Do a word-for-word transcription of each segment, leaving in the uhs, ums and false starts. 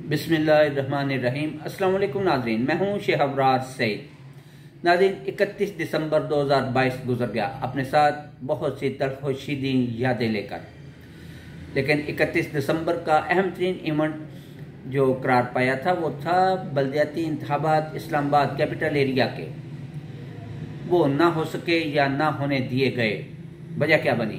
बिस्मिल्लाहिर्रहमानिर्रहीम। अस्सलाम वालेकुम नाज़रीन, मैं हूं शेख अबरार सईद। नाज़रीन, इकतीस दिसंबर दो हज़ार बाईस गुजर गया अपने साथ बहुत सी तलखुशीदी यादें लेकर। लेकिन इकतीस दिसंबर का अहम तरीन इवेंट जो करार पाया था वो था बल्दियाती इंतखाबात इस्लामाबाद कैपिटल एरिया के। वो ना हो सके या ना होने दिए गए। वजह क्या बनी?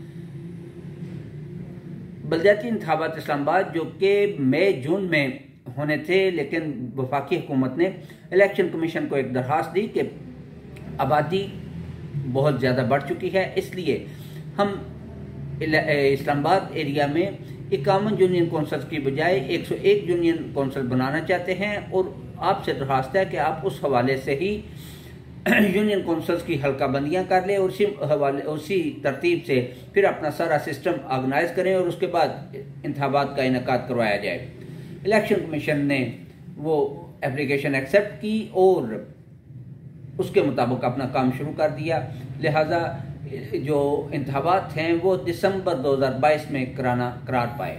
बल्दियाती इंतखाबात इस्लामाबाद जो कि मई जून में होने थे, लेकिन वफाकी हुकूमत ने इलेक्शन कमीशन को एक दरख्वास्त दी कि आबादी बहुत ज़्यादा बढ़ चुकी है, इसलिए हम इस्लामाबाद एरिया में इक्यावन यूनियन कौंसल्स की बजाय एक सौ एक यूनियन कौंसल बनाना चाहते हैं। और आपसे दरख्वास्त है कि आप उस हवाले से ही यूनियन कौंसल्स की हल्का बंदियाँ कर लें और उसी हवाले उसी तरतीब से फिर अपना सारा सिस्टम ऑर्गेनाइज करें और उसके बाद इंतखाबात का इनेकाद करवाया जाए। इलेक्शन कमीशन ने वो एप्लीकेशन एक्सेप्ट की और उसके मुताबिक अपना काम शुरू कर दिया। लिहाजा जो इंतखाबात हैं वो दिसंबर दो हज़ार बाईस में कराना करार पाए।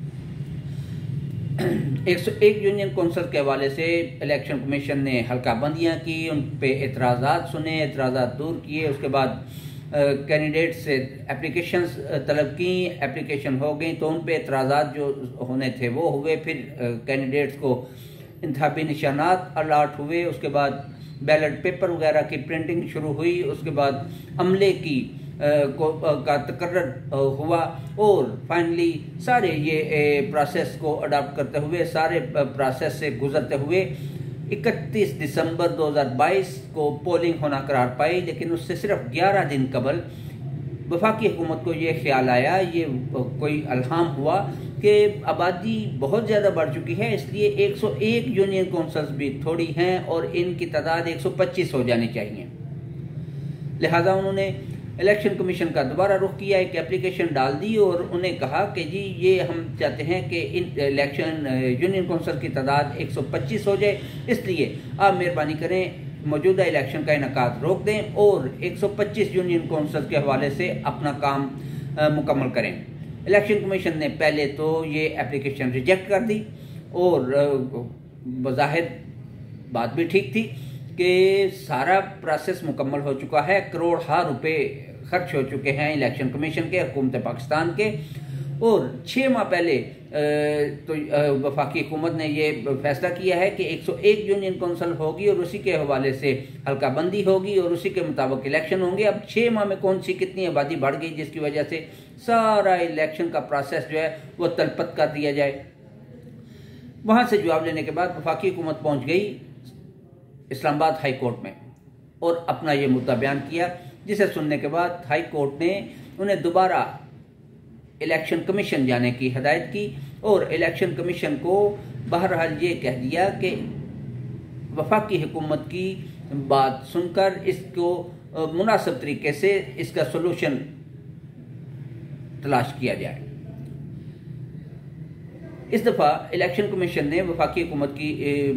एक सौ एक यूनियन कौंसल के हवाले से इलेक्शन कमीशन ने हल्का बंदियाँ की, उन पे एतराज़ात सुने, एतराज़ात दूर किए। उसके बाद कैंडिडेट से एप्लीकेशंस तलब की, एप्लीकेशन हो गई तो उन पे एतराज़ात जो होने थे वो हुए। फिर कैंडिडेट्स को इंतखाबी निशानात अलाट हुए। उसके बाद बैलेट पेपर वगैरह की प्रिंटिंग शुरू हुई। उसके बाद अमले की को का तकर्रर हुआ और फाइनली सारे ये प्रोसेस को अडॉप्ट करते हुए, सारे प्रोसेस से गुजरते हुए इकतीस दिसंबर दो हज़ार बाईस को पोलिंग होना करार पाई। लेकिन उससे सिर्फ ग्यारह दिन कबल वफाकी हुकूमत को ये ख्याल आया, ये कोई अल्हाम हुआ कि आबादी बहुत ज़्यादा बढ़ चुकी है, इसलिए एक सौ एक यूनियन कौंसल्स भी थोड़ी हैं और इनकी तादाद एक सौ पच्चीस हो जानी चाहिए। लिहाजा उन्होंने इलेक्शन कमीशन का दोबारा रुख किया, एक एप्लीकेशन डाल दी और उन्हें कहा कि जी ये हम चाहते हैं कि इन इलेक्शन यूनियन कौंसल की तादाद एक सौ पच्चीस हो जाए, इसलिए आप मेहरबानी करें मौजूदा इलेक्शन का इनेकाद रोक दें और एक सौ पच्चीस यूनियन कौंसल के हवाले से अपना काम आ, मुकम्मल करें। इलेक्शन कमीशन ने पहले तो ये एप्लीकेशन रिजेक्ट कर दी और बज़ाहिर बात भी ठीक थी कि सारा प्रोसेस मुकम्मल हो चुका है, करोड़ हार रुपए खर्च हो चुके हैं इलेक्शन कमीशन के, हुकूमत पाकिस्तान के। और छः माह पहले तो वफाकी हुकूमत ने ये फैसला किया है कि एक सौ एक यूनियन कौंसल होगी और उसी के हवाले से हल्का बंदी होगी और उसी के मुताबिक इलेक्शन होंगे। अब छः माह में कौन सी कितनी आबादी बढ़ गई जिसकी वजह से सारा इलेक्शन का प्रोसेस जो है वो तलपत कर दिया जाए। वहाँ से जवाब लेने के बाद वफाकी हुकूमत पहुँच गई इस्लामाबाद हाई कोर्ट में और अपना ये मुद्दा बयान किया, जिसे सुनने के बाद हाई कोर्ट ने उन्हें दोबारा इलेक्शन कमीशन जाने की हदायत की और इलेक्शन कमीशन को बहरहाल ये कह दिया कि वफाकी हुकूमत की बात सुनकर इसको मुनासिब तरीके से इसका सोल्यूशन तलाश किया जाए। इस दफ़ा इलेक्शन कमीशन ने वफाकी हुकूमत की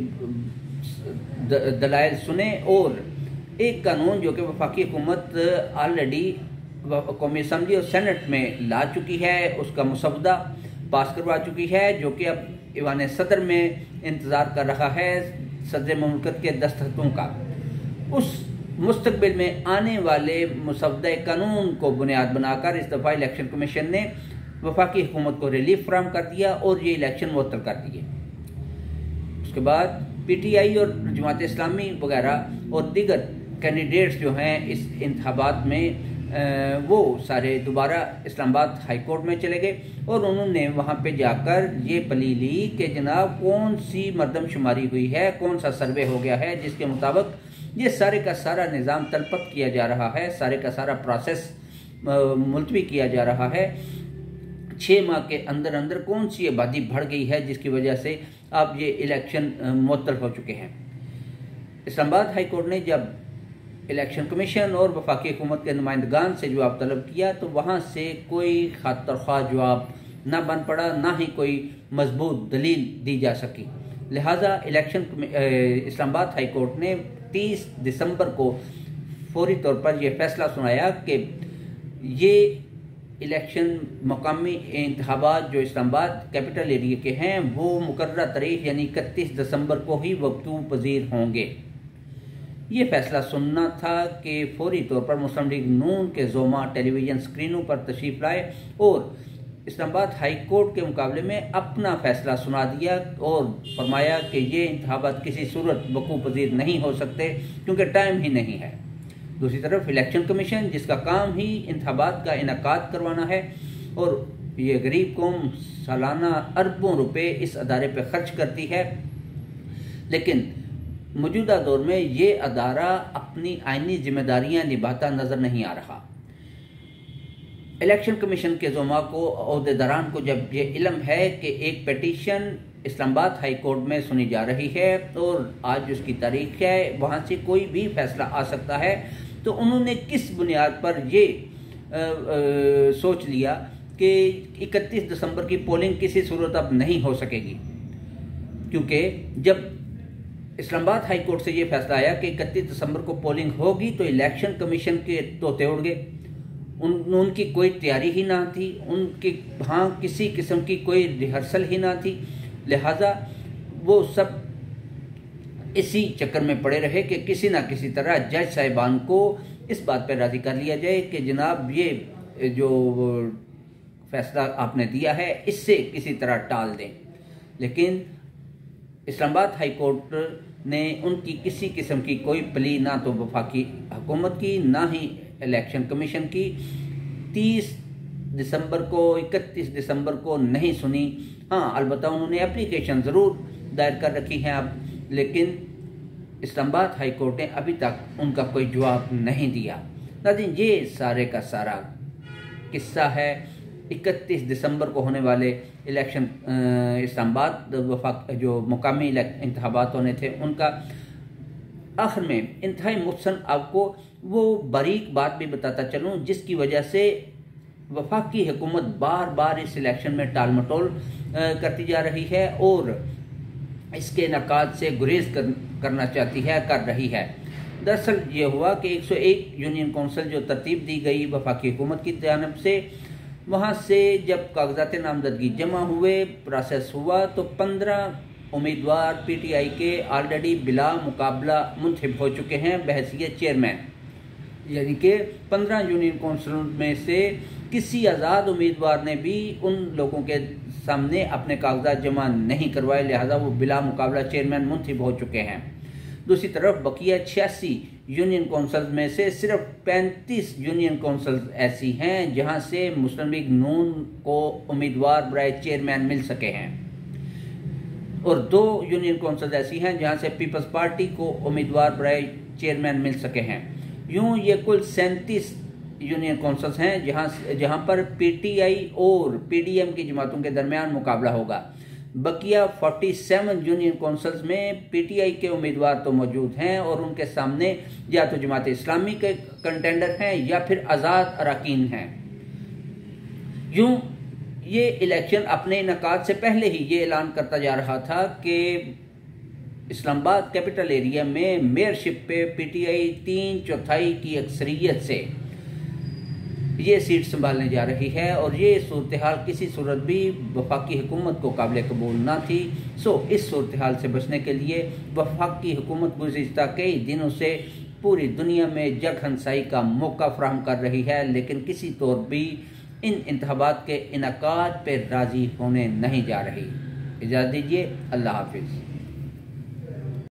दलाइल सुने और एक कानून जो कि वफाकी हुकूमत ऑलरेडी कौमी असम्बली और सेनेट में ला चुकी है, उसका मुसवदा पास करवा चुकी है, जो कि अब ईवान सदर में इंतज़ार कर रहा है सदर मुमलकत के दस्तखतों का। उस मुस्तकबिल में आने वाले मुसवदा कानून को बुनियाद बनाकर इस दफ़ा इलेक्शन कमीशन ने वफाकी हुकूमत को रिलीफ फराहम कर दिया और ये इलेक्शन मुअत्तल कर दिए। उसके बाद पी टी आई और जमात इस्लामी वगैरह और दीगर कैंडिडेट्स जो हैं इस इंतखाबात में वो सारे दोबारा इस्लामाबाद हाई कोर्ट में चले गए और उन्होंने वहाँ पे जाकर ये पली ली कि जनाब कौन सी मरदमशुमारी हुई है, कौन सा सर्वे हो गया है जिसके मुताबिक ये सारे का सारा निज़ाम तलपत किया जा रहा है, सारे का सारा प्रोसेस मुलतवी किया जा रहा है। छः माह के अंदर अंदर कौन सी आबादी बढ़ गई है जिसकी वजह से अब ये इलेक्शन मुअत्तल हो चुके हैं। इस्लामाबाद हाई कोर्ट ने जब इलेक्शन कमीशन और वफाकी हुकूमत के नुमाइंदगान से जवाब तलब किया तो वहाँ से कोई खातर जवाब ना बन पड़ा, ना ही कोई मजबूत दलील दी जा सकी। लिहाजा इलेक्शन इस्लामाबाद हाई कोर्ट ने तीस दिसंबर को फौरी तौर पर यह फैसला सुनाया कि ये इलेक्शन मकामी इंतखाबात जो इस्लामाबाद कैपिटल एरिया के हैं वो मुकर्रर तारीख यानी इकतीस दिसंबर को ही वक़्तू पजीर होंगे। ये फैसला सुनना था कि फौरी तौर पर मुस्लिम लीग नून के जोमा टेलीविज़न स्क्रीनों पर तशरीफ़ लाए और इस्लामाबाद हाई कोर्ट के मुकाबले में अपना फैसला सुना दिया और फरमाया कि ये इंतखाबात किसी सूरत वक़ू पजीर नहीं हो सकते क्योंकि टाइम ही नहीं है। दूसरी तरफ इलेक्शन कमीशन जिसका काम ही इंतखाबात का इनकाद करवाना है और ये गरीब कौम सालाना अरबों रुपए इस अदारे पर खर्च करती है, लेकिन मौजूदा दौर में ये अदारा अपनी आइनी जिम्मेदारियां निभाता नजर नहीं आ रहा। इलेक्शन कमीशन के ज़ोमा को अहदेदारान को जब ये इल्म है कि एक पिटीशन इस्लामाबाद हाई कोर्ट में सुनी जा रही है और आज उसकी तारीख है, वहाँ से कोई भी फैसला आ सकता है, तो उन्होंने किस बुनियाद पर ये आ, आ, सोच लिया कि इकतीस दिसंबर की पोलिंग किसी सूरत अब नहीं हो सकेगी, क्योंकि जब इस्लामाबाद हाई कोर्ट से ये फैसला आया कि इकतीस दिसंबर को पोलिंग होगी तो इलेक्शन कमीशन के तोते उड़ गए। उन उनकी कोई तैयारी ही ना थी, उनकी हाँ किसी किस्म की कोई रिहर्सल ही ना थी, लिहाजा वो सब इसी चक्कर में पड़े रहे कि किसी ना किसी तरह जज साहिबान को इस बात पर राज़ी कर लिया जाए कि जनाब ये जो फैसला आपने दिया है इससे किसी तरह टाल दें। लेकिन इस्लामाबाद हाई कोर्ट ने उनकी किसी किस्म की कोई प्ली ना तो वफाकी हुकूमत की ना ही इलेक्शन कमीशन की तीस दिसंबर को इकतीस दिसंबर को नहीं सुनी। हाँ, अलबत्ता उन्होंने एप्लीकेशन ज़रूर दायर कर रखी है अब, लेकिन इस्लामाबाद हाई कोर्ट ने अभी तक उनका कोई जवाब नहीं दिया। नाज़रीन, ये सारे का सारा किस्सा है इकतीस दिसंबर को होने वाले इलेक्शन इस्लामाबाद वफाक जो मुकामी इंतखाबात होने थे उनका। आखिर में इंतहाई मुहसन आपको वो बारीक बात भी बताता चलूँ जिसकी वजह से वफाकी हुकूमत बार बार इस इलेक्शन में टाल मटोल करती जा रही है और इसके इनकाद से गुरेज कर, करना चाहती है कर रही है। दरअसल ये हुआ कि एक सौ एक यूनियन कौंसिल जो तरतीब दी गई वफाकी हुकूमत की जानब से, वहाँ से जब कागजात नामजदगी जमा हुए, प्रोसेस हुआ, तो पंद्रह उम्मीदवार पी टी आई के ऑलरेडी बिला मुकाबला मुंतखब हो चुके हैं बहैसियत चेयरमैन। यानी कि पंद्रह यूनियन कौंसिलों में से किसी आज़ाद उम्मीदवार ने भी उन लोगों के सामने अपने कागजात जमा नहीं करवाए, लिहाजा वो बिला मुकाबला चेयरमैन मुंतखब हो चुके हैं। दूसरी तरफ बकिया छियासी यूनियन कौंसिल में से सिर्फ पैंतीस यूनियन कौंसिल ऐसी हैं जहां से मुस्लिम लीग नून को उम्मीदवार बराए चेयरमैन मिल सके हैं और दो यूनियन कौंसिल ऐसी हैं जहां से पीपल्स पार्टी को उम्मीदवार बराए चेयरमैन मिल सके हैं। यूं ये कुल सैंतीस यूनियन कौंसिल्स हैं जहां जहां पर पीटीआई और पीडीएम की जमातों के दरमियान मुकाबला होगा। बकिया सैंतालीस यूनियन कौंसिल्स में पीटीआई के उम्मीदवार तो मौजूद हैं और उनके सामने या तो जमात इस्लामी के कंटेंडर हैं या फिर आज़ाद अरकान हैं। यूं ये इलेक्शन अपने इनकाद से पहले ही ये ऐलान करता जा रहा था कि इस्लामाबाद कैपिटल एरिया में मेयरशिप पे पीटीआई तीन चौथाई की अक्सरियत से ये सीट संभालने जा रही है और ये सूरत हाल किसी सूरत भी वफाकी हुकूमत को काबिल कबूल ना थी। सो इस सूरत हाल से बचने के लिए वफाकी हुकूमत गुज़िश्ता कई दिनों से पूरी दुनिया में जग हंसाई का मौका फराहम कर रही है, लेकिन किसी तौर भी इन इंतखाबात के इनकाद पर राज़ी होने नहीं जा रही। इजाज़त दीजिए, अल्लाह हाफिज़।